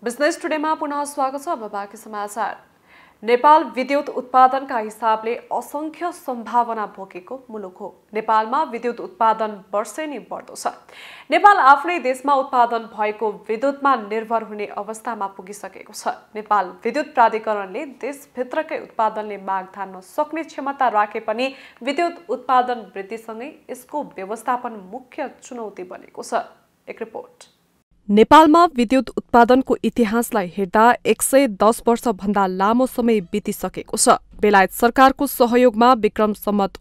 Business टुडेमा पुनः स्वागत छ। अब बाँकी समाचार। नेपाल विद्युत उत्पादनका हिसाबले असंख्य सम्भावना बोकेको मुलुक हो। नेपालमा विद्युत उत्पादन वर्षेनी बढ्दो छ। नेपाल आफ्नै देशमा उत्पादन भएको विद्युतमा निर्भर हुने अवस्थामा पुगिसकेको छ। नेपाल विद्युत प्राधिकरणले देशभित्रकै उत्पादनले माग थाम्न सक्ने क्षमता राखे पनि विद्युत उत्पादन वृद्धिसँगै यसको व्यवस्थापन मुख्य चुनौती बनेको छ। एक रिपोर्ट। नेपालमा विद्युत उत्पादनको इतिहासलाई हेर्दा 110 वर्षभन्दा लामो समय बितिसकेको छ। बेलायत सरकारको सहयोगमा विक्रम सम्वत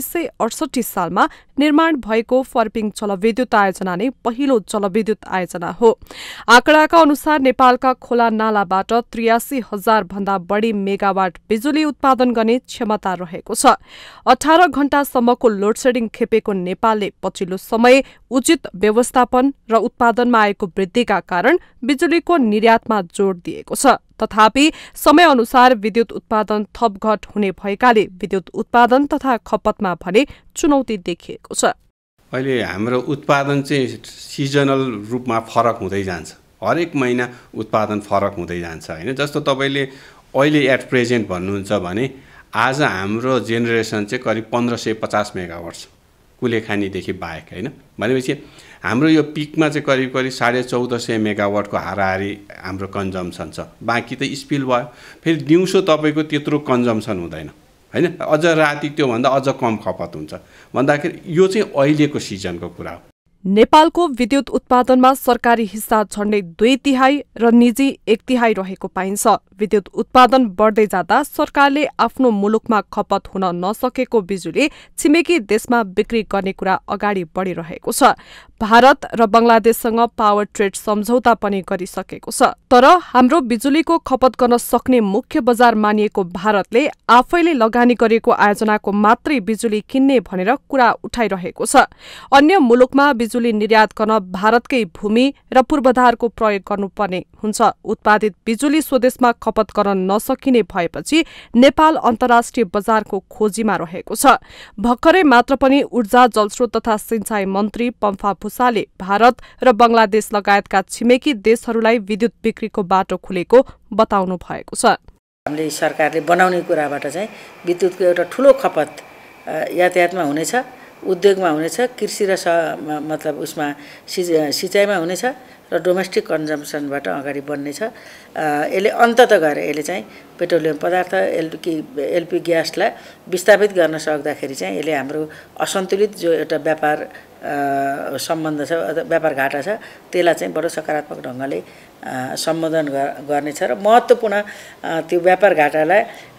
1968 सालमा निर्माण भएको फर्पिङ जलविद्युत आयोजना नै पहिलो जलविद्युत आयोजना हो। आँकडाका अनुसार नेपालका खोला नालाबाट 83,000 भन्दा बढी मेगावाट बिजुली उत्पादन गर्ने क्षमता रहेको छ। 18 घण्टासम्मको लोडसेडिङ खेपेको नेपालले पछिल्लो समय उचित व्यवस्थापन र उत्पादनमा आएको वृद्धिका कारण बिजुलीको निर्यातमा जोड दिएको छ। तथापि समय अनुसार विद्युत उत्पादन थपघट हुने भएकाले विद्युत उत्पादन तथा खपतमा भने चुनौती देखिएको छ। अहिले हाम्रो उत्पादन चाहिँ सिजनल रूपमा फरक हुँदै जान्छ। हरेक महिना उत्पादन फरक हुँदै जान्छ हैन। जस्तो तपाईले अहिले एट प्रेजेन्ट भन्नुहुन्छ भने आज हाम्रो जेनेरेसन चाहिँ करिब 1550 मेगावाट छ कुलेखानीदेखि बाहेक हैन। भनेपछि हाम्रो यो पिकमा चाहिँ करिब 1450 मेगावाटको हाराहारी हाम्रो कन्जम्सन छ। बाँकी त स्पिल भयो। फेरि दिउँसो तपाईको त्यत्रो कन्जम्सन हुँदैन हैन। अझ राति त्यो भन्दा अझ कम खपत हुन्छ भन्दाखेरि यो चाहिँ अहिलेको सिजनको कुरा हो। नेपालको विद्युत उत्पादनमा सरकारी हिस्सा झण्डै 2/3 र निजी 1/3 रहेको पाइन्छ। विद्युत उत्पादन बढ्दै जाँदा सरकारले आफ्नो मुलुकमा खपत हुन नसकेको बिजुली छिमेकी देशमा बिक्री गर्ने कुरा अगाडि बढिरहेको छ। भारत र बंगलादेशसँग पावर ट्रेड सम्झौता पनि गरिसकेको छ। तर हाम्रो बिजुलीको खपत गर्न सक्ने मुख्य बजार मानिएको भारतले आफैले लगानी गरेको आयोजनाको मात्रै बिजुली किन्ने भनेर कुरा उठाइरहेको छ। अन्य मुलुकमा बिजुली निर्यात गर्न भारतकै भूमि र पूर्वाधारको प्रयोग गर्नुपर्ने हुन्छ। उत्पादित बिजुली स्वदेशमा खपत गर्न नसकिने भएपछि नेपाल अन्तर्राष्ट्रिय बजारको खोजीमा रहेको छ। भर्खरै मात्र पनि ऊर्जा जलस्रोत तथा सिंचाई मन्त्री पम्फा भूषालले भारत र बंगलादेश लगायतका छिमेकी देशहरूलाई विद्युत बिक्रीको बाटो खुलेको बताउनु भएको छ। हामीले सरकारले बनाउने कुराबाट चाहिँ विद्युतको एउटा ठूलो खपत यातायातमा हुनेछ, उद्योगमा हुनेछ, कृषि र मतलब उसमा सिँचाइमा हुनेछ र डोमेस्टिक कन्जम्सनबाट अगाडि बढ्नेछ। यसले अन्ततः गएर यसले चाहिँ पेट्रोलियम पदार्थ एलपी ग्यासलाई विस्थापित गर्न सक्दाखेरि चाहिँ यसले हाम्रो असन्तुलित जो एउटा व्यापार सम्बन्ध छ, व्यापार घाटा छ, त्यसलाई चाहिँ बडो सकारात्मक ढङ्गले सम्बोधन गर्नेछ र महत्त्वपूर्ण त्यो व्यापार घाटालाई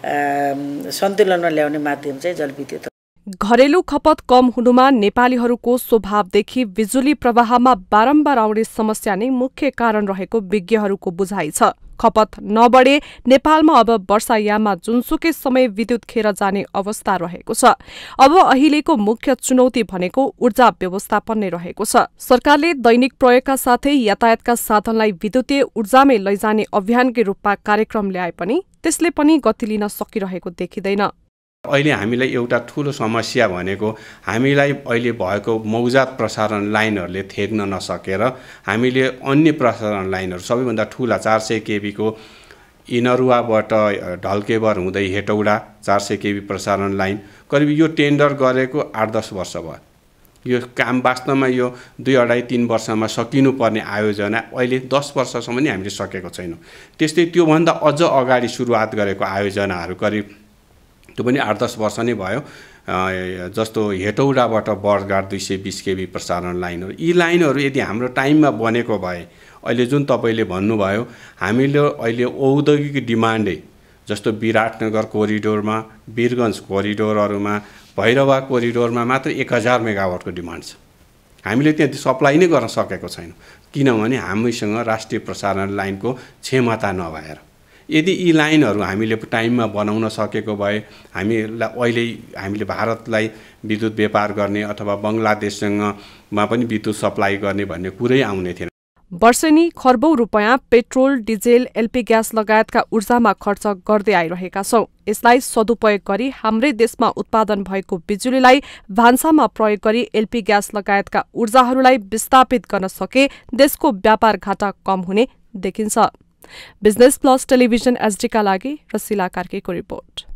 सन्तुलनमा ल्याउने माध्यम चाहिँ जलविद्युत। घरेलु खपत कम हुनुमा नेपालीहरूको स्वभावदेखि बिजुली प्रवाहमा बारम्बार आउने समस्या नै मुख्य कारण रहेको विज्ञहरूको बुझाइ छ। खपत नबढे नेपालमा अब वर्षायाममा जुनसुकै समय विद्युत खेर जाने अवस्था रहेको छ। अब अहिलेको मुख्य चुनौती भनेको ऊर्जा व्यवस्थापन नै रहेको छ। सरकारले दैनिक प्रयोगका साथै यातायातका साधनलाई विद्युतीय ऊर्जामै लैजाने अभियानकै रूपमा कार्यक्रम ल्याए पनि त्यसले पनि गति लिन सकिरहेको देखिँदैन। अहिले हामीलाई एउटा ठूलो समस्या भनेको हामीलाई अहिले भएको मौजात प्रसारण लाइनहरूले थेग्न नसकेर हामीले अन्य प्रसारण लाइनहरू सबैभन्दा ठूला 400 केबी को इनरुवाबाट ढल्केबर हुँदै हेटौडा 400 केबी प्रसारण लाइन करिब यो टेन्डर गरेको 8-10 वर्ष भयो। यो काम वास्तवमा यो 2-2.5-3 वर्षमा सकिनुपर्ने आयोजना अहिले 10 वर्षसम्म नि हामीले सकेको छैनौँ। त्यस्तै त्योभन्दा अझ अगाडि सुरुवात गरेको आयोजनाहरू करिब त्यो पनि 8-10 वर्ष नै भयो। जस्तो हेटौडाबाट बर्डगाड 220 केबी प्रसारण लाइनहरू, यी लाइनहरू यदि हाम्रो टाइममा बनेको भए अहिले जुन तपाईले भन्नुभयो हामीले अहिले औद्योगिक डिमान्डै जस्तो विराटनगर कोरिडोरमा, वीरगञ्ज कोरिडोरहरूमा, भैरवा कोरिडोरमा मात्र 1000 मेगावाटको डिमान्ड छ। हामीले त्यहाँ सप्लाई नै गर्न सकेको छैनौँ किनभने हामीसँग राष्ट्रिय प्रसारण लाइनको क्षमता नभएर। यदि यी लाइनहरू हामीले टाइममा बनाउन सकेको भए हामीले भारतलाई विद्युत व्यापार गर्ने अथवा बंगलादेशसँगमा पनि विद्युत सप्लाई गर्ने भन्ने कुरै आउने थिएन। वर्षेनी खर्बौं रुपैयाँ पेट्रोल, डिजेल, एलपी ग्यास लगायतका ऊर्जामा खर्च गर्दै आइरहेका छौं। यसलाई सदुपयोग गरी हाम्रै देशमा उत्पादन भएको बिजुलीलाई भान्सामा प्रयोग गरी एलपी ग्यास लगायतका ऊर्जाहरूलाई विस्थापित गर्न सके देशको व्यापार घाटा कम हुने देखिन्छ। बिजनेस प्लस टेलिभिजन एसडीका लागि रसिला कार्कीको रिपोर्ट।